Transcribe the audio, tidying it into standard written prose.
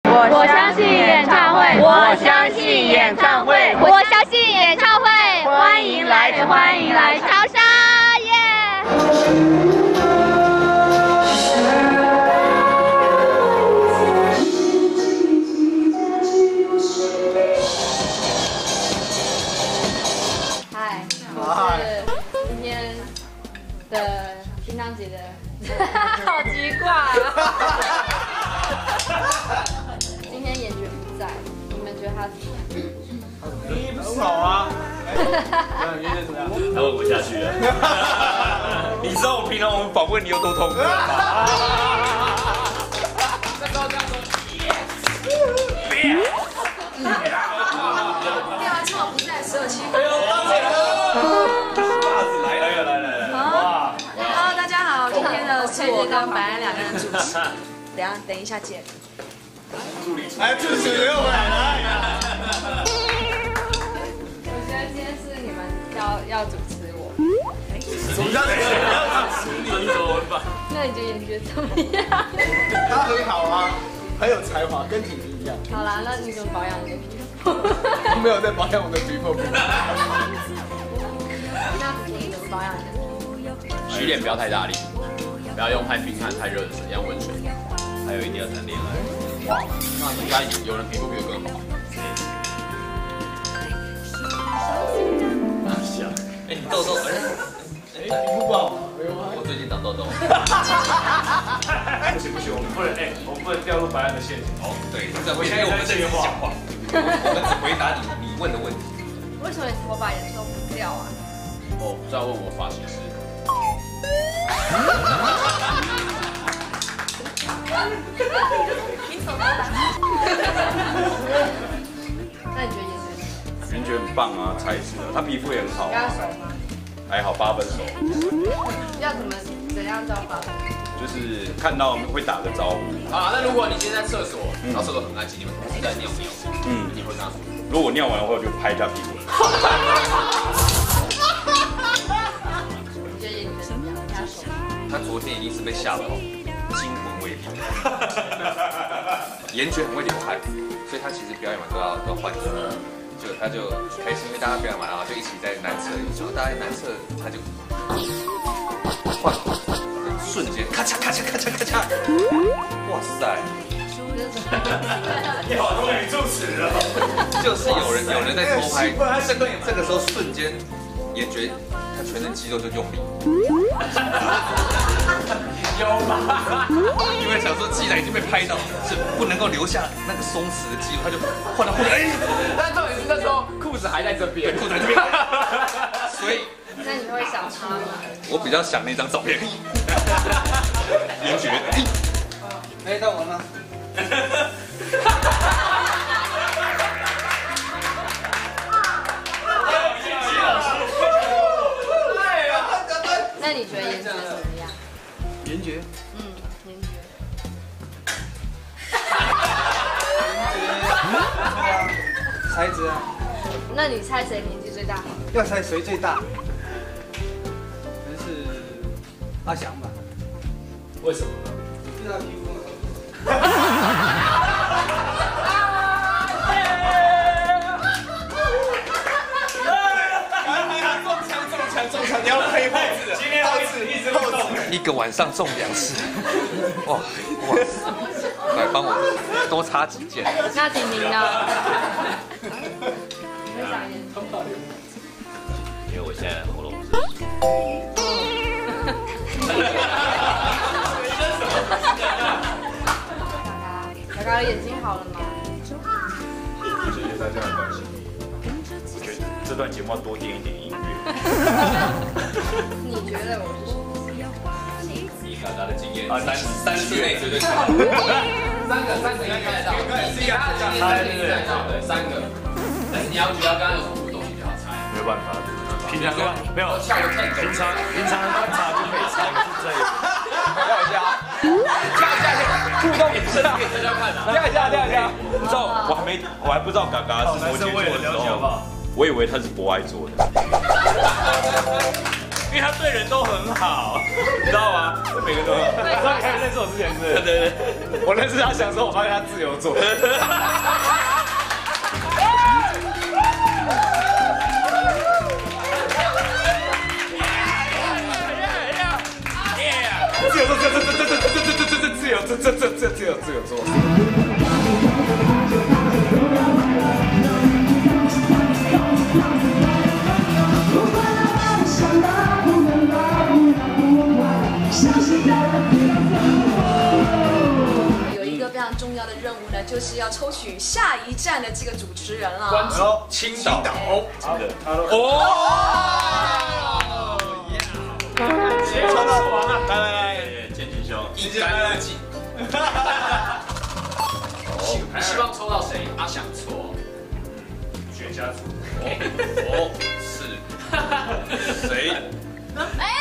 我相信演唱会， 我相信演唱会， 我相信演唱会， 欢迎来，欢迎来长沙耶！嗨，我是今天的新堂姐的，好奇怪啊！今天演员不在，你们觉得他怎么样？ 你不是好啊？你觉得怎么样？他问不下去了。你知道我平常我们访问你有多痛苦吗？那时候这样说 ，yes， 练完之后不是在17分。 哎呦，大姐了！来了！哇！ 大家好，今天的是我跟白安两个人主持。等一下见。 助理，哎，助理又回来了。 我觉得今天是你们要主持我， 什么叫你要主持你？怎么办？ 那你觉得演觉怎么样？ 他很好啊，很有才华，跟婷婷一样。 好啦，那你怎么保养你的皮肤？ 我没有在保养我的皮肤。 那你怎么保养你的皮肤？ 洗脸不要太大力，不要用太冰和太热的水，要温水。还有一定要谈恋爱。哇，那应该有人皮肤比我更好。 想， 哎，你痘痘，哎， 皮肤不好。 我最近长痘痘。 不行，我们不能掉入白安的陷阱。 哦，对，这会因为我们这边讲话，我们只回答你问的问题。 为什么你头发颜色不掉啊？ 哦，这要问我发型师。 那你觉得颜值？ 袁觉很棒啊，才子啊，他皮肤也很好跟他熟吗？ 还好8分熟， 要怎样叫发？ 就是看到会打个招呼。 啊，那如果你今天在厕所，然后厕所很安静，你们同时在尿尿，你会跟他说？ 如果我尿完后，我就拍一下屁股。 你觉得颜值怎么样？跟他熟吗？ 他昨天一定是被吓到，惊魂未定。颜觉很会流汗，所以他其实表演完都要换装。他就开心，因为大家表演完啊，就一起在男厕，然后大家在男厕，他就换，瞬间咔嚓咔嚓咔嚓咔嚓，哇塞！ 你好多女主持了， 就是有人在偷拍，这个时候瞬间颜觉他全身肌肉就用力。有吧？因为想说，既然已经被拍到，是不能够留下那个松弛的肌肉，他就换到裤子。哎，但重点是那时候裤子还在这边，裤子在这边。所以， 那你会想他吗？ 我比较想那张照片。颜觉， 哎，到我了。 那你觉得颜值怎么样？ 颜觉， 颜值。 才子啊， 那你猜谁年纪最大？ 要猜谁最大？可能是阿翔吧。 为什么呢？ 是他皮肤。中枪！你要配后置，今天后置一直后置， 一个晚上中2次，哇！来帮我多插几件。 那婷婷呢？你会想颜值？ 因为我现在喉咙是。 小高的眼睛好了吗？ 谢谢大家的关心。我觉得这段节目要多垫一点音乐。 你觉得我是以大家的经验啊 ，3次内绝对3个应该看得到，以他的经验3个应该看得到，对3个。但是你要觉得刚刚有什么互动，你就好猜。 没有办法，平常没有跳的太平常观察就可以猜，是这样。 跳一下，互动也是可以大家看的。跳一下。 你知道我还不知道嘎嘎是摩羯座的时候，我以为他是博爱座的。 因为他对人都很好，你知道吗？每个都很好。 你知道你开始认识我之前是？ 对， 我认识他想说，我发现他自由座。自由座。 有一个非常重要的任务呢，就是要抽取下一站的这个主持人了。 青岛。 好的， 哦。 谁抽到完了？ 来，建军兄，一干二净。 你希望抽到谁？阿翔抽。 绝家族。哦，是谁？ 哎。